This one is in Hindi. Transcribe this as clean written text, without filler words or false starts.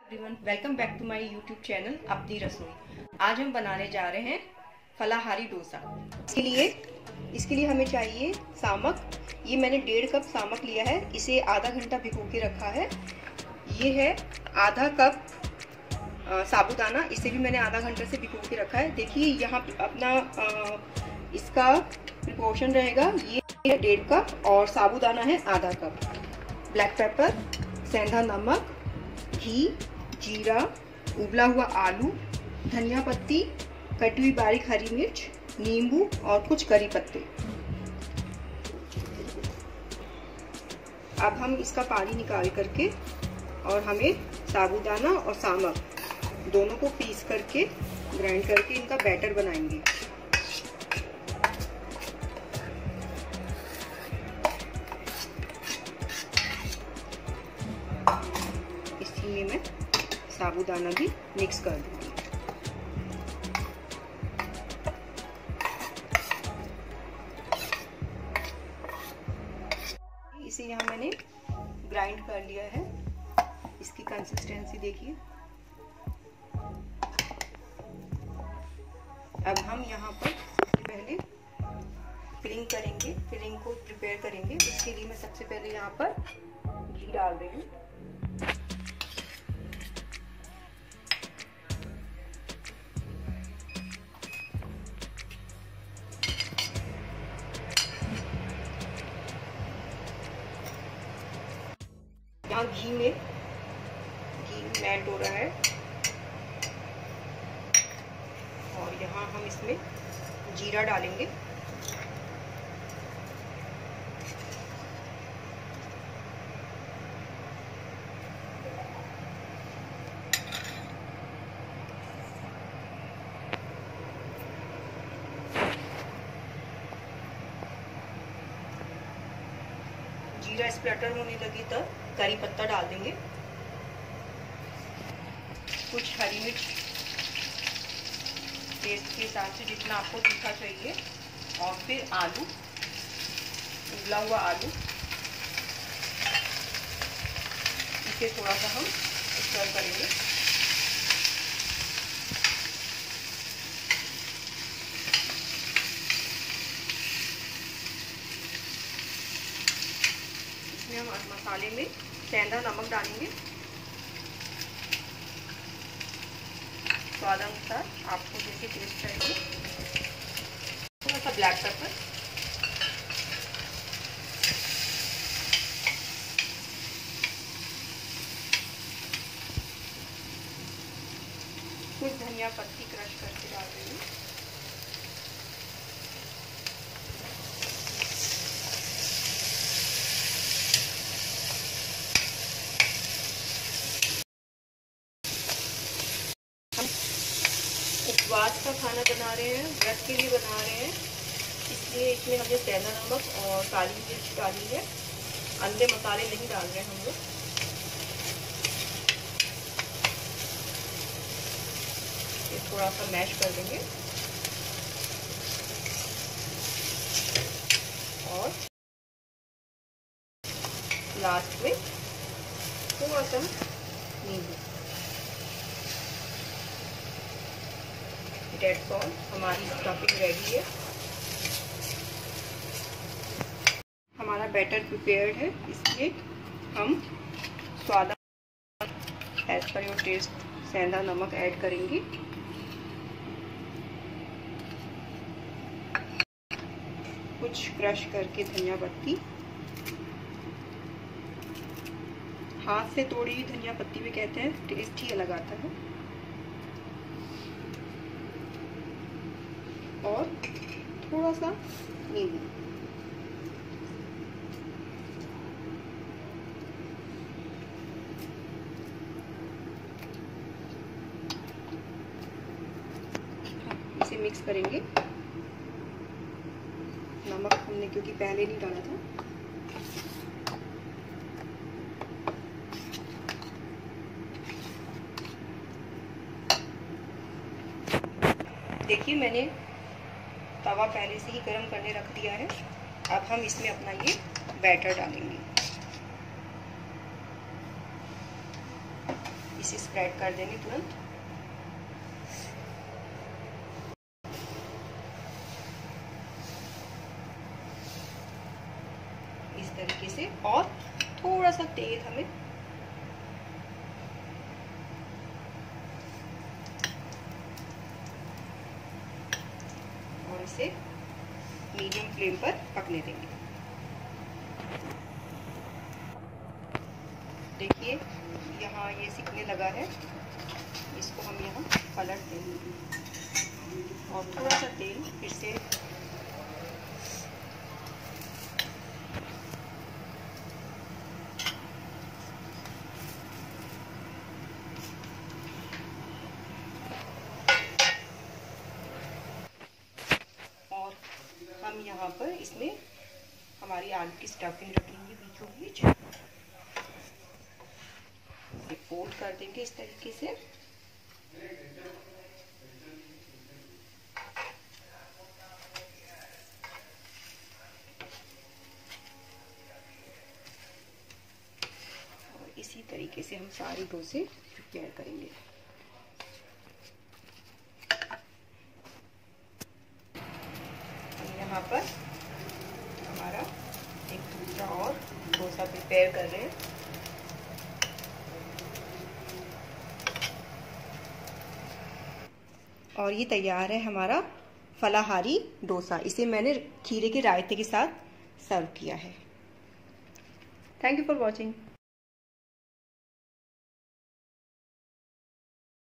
Everyone, welcome back to my YouTube channel अपनी रसोई। आज हम बनाने जा रहे हैं फलाहारी डोसा। इसके लिए हमें चाहिए सामक। ये मैंने 1.5 कप सामक लिया है। इसे आधा घंटा भिगो के रखा है। ये है आधा कप साबूदाना, इसे भी मैंने आधा घंटे से भिगो के रखा है। देखिए यहाँ अपना इसका प्रिपोर्शन रहेगा। ये 1.5 कप और साबूदाना है आधा कप। ब्लैक पेपर, सेंधा नमक, घी, जीरा, उबला हुआ आलू, धनिया पत्ती, कटी हुई बारीक हरी मिर्च, नींबू और कुछ करी पत्ते। अब हम इसका पानी निकाल करके और हमें साबूदाना और सामक दोनों को पीस करके ग्राइंड करके इनका बैटर बनाएंगे। इसी में साबूदाना भी मिक्स कर दूंगी। इसे यहाँ मैंने ग्राइंड कर लिया है। इसकी कंसिस्टेंसी देखिए। अब हम यहाँ पर सबसे पहले फिलिंग करेंगे, फिलिंग को प्रिपेयर करेंगे। उसके लिए मैं सबसे पहले यहाँ पर घी डाल रही हूँ। यहाँ घी मेल्ट हो रहा है और यहाँ हम इसमें जीरा डालेंगे। जीरा स्प्लटर होने लगी तब करी पत्ता डाल देंगे, कुछ हरी मिर्च टेस्ट के हिसाब से जितना आपको तीखा चाहिए, और फिर आलू, उबला हुआ आलू। इसे थोड़ा सा हम स्टर करेंगे। इसमें हम मसाले में सेंधा नमक डालेंगे, स्वाद अनुसार आपको जैसे टेस्ट चाहिए। थोड़ा सा ब्लैक पेपर, कुछ धनिया पत्ती क्रश करके डाल रही हूँ। उपवास का खाना बना रहे हैं, व्रत के लिए बना रहे हैं, इसलिए इसमें हमने सेंधा नमक और काली मिर्च डाली है। अंडे मसाले नहीं डाल रहे हम लोग। ये थोड़ा सा मैश कर देंगे और लास्ट में थोड़ा सा नींबू। डेट्स ऑल, हमारी स्टफिंग रेडी है। हमारा बैटर प्रिपेयर्ड है। इसलिए हम स्वाद एज पर योर टेस्ट सेंधा नमक ऐड करेंगे। कुछ क्रश करके धनिया पत्ती, हाथ से तोड़ी हुई धनिया पत्ती भी कहते हैं, टेस्ट ही अलग आता है। और थोड़ा सा नींबू। इसे मिक्स करेंगे। नमक हमने क्योंकि पहले नहीं डाला था। देखिए मैंने तवा पहले से ही गर्म करने रख दिया है। अब हम इसमें अपना ये बैटर डालेंगे। इसे स्प्रेड कर देंगे तुरंत। इस तरीके से, और थोड़ा सा तेल हमें और इसे मीडियम फ्लेम पर पकने देंगे। देखिए यहाँ ये सिकने लगा है, इसको हम यहाँ पलट देंगे और थोड़ा सा तेल फिर से और हम यहाँ पर इसमें हमारी आलू की स्टफिंग रखेंगे बीचों बीच, फोल्ड कर देंगे इस तरीके से। और इसी तरीके से हम सारी डोसे प्रिपेयर करेंगे। हम यहाँ पर हमारा एक दूसरा और डोसा प्रिपेयर कर रहे हैं। और ये तैयार है हमारा फलाहारी डोसा। इसे मैंने खीरे के रायते के साथ सर्व किया है। Thank you for watching.